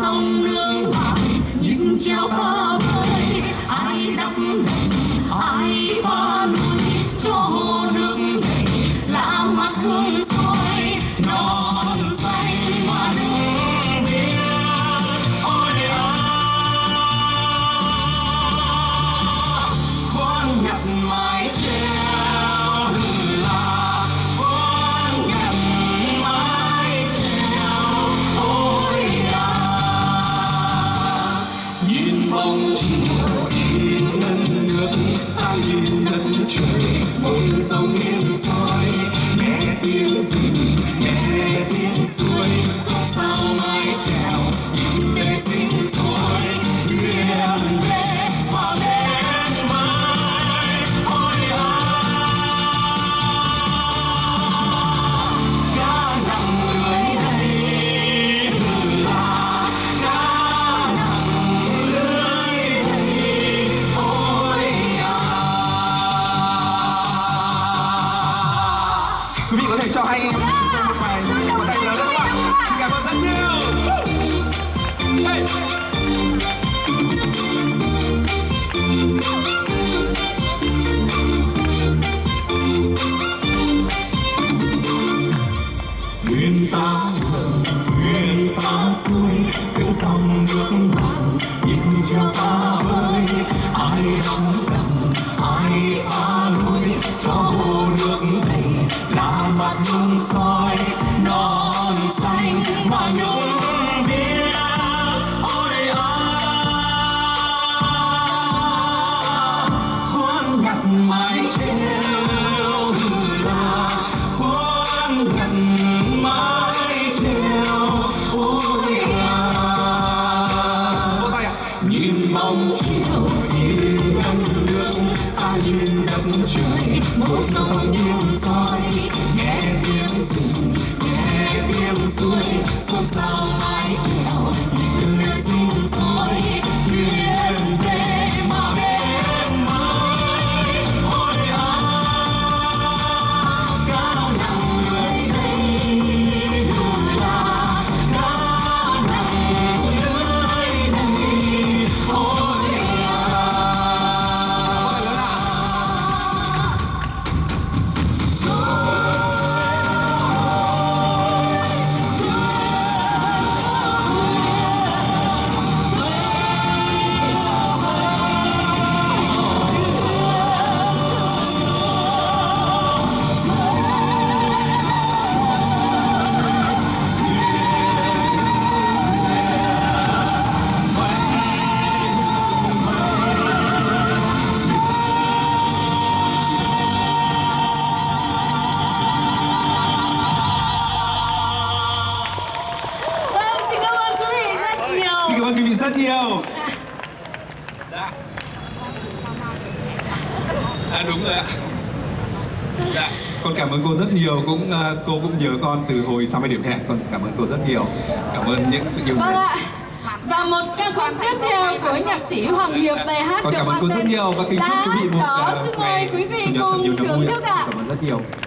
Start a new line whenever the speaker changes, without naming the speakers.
dòng nước mặn nhìn treo ca vơi, ai đắp đập ai pha lùi cho hồ nước đầy lá mắt hương soi non xanh mà nước biếc. Ôi khoan nhặt mái treo là khoan nhặt mái treo. Ôi nhìn bóng chiều đi ngân nước, ta nhìn đất trời một dòng yên soi, nghe tiếng rừng nghe tiếng suối xôn xao mái trèo nhìn về sinh sôi thuyền về mà bên mai. Ôi cá nặng lưới đây là cá nặng lưới đây. Ôi
quý vị có thể cho anh em một bài một tay lớn các bạn. Xin cảm ơn rất nhiều. Hey.
thuyền ta ngầm thuyền ta xuôi giữa dòng nước mặn nhìn treo ta bơi, ai đắm đầm ai phá lối cho hồ nước đầy lá mặt hương soi non xanh mà nhung biếc. Ôi khoan nhặt mái treo là khoan nhặt mái treo. Ôi
Vỗ tay ạ.
nhìn bóng chiều đi ngân nước, ta nhìn đất trời một dòng yên soi, nghe tiếng rừng nghe tiếng suối xôn xao mái trèo nhìn lên sinh sôi thuyền về mà bên mai. Ôi cá nặng lưới đây là cá nặng lưới đây. Ôi
Xin cảm ơn quý vị rất nhiều.
Xin cảm ơn quý vị rất nhiều. Đúng rồi ạ. Dạ. Con cảm ơn cô rất nhiều, cô cũng nhớ con từ hồi sau mấy điểm hẹn. Con cảm ơn cô rất nhiều. Cảm ơn những sự yêu
Vâng
mến.
ạ. Và một ca khúc tiếp theo của nhạc sĩ Hoàng Hiệp, bài hát
Con
được
cảm ơn
mang
cô rất
tên
nhiều và kính chúc quý vị một
Lá Đỏ. Xin mời quý vị
chủ nhật thật
cùng
nhiều niềm
thưởng
vui
thức ạ.
Cảm ơn rất nhiều.